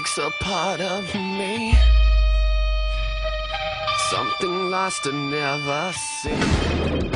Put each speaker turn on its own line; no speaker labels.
breaks a part of me. Something lost and never seen.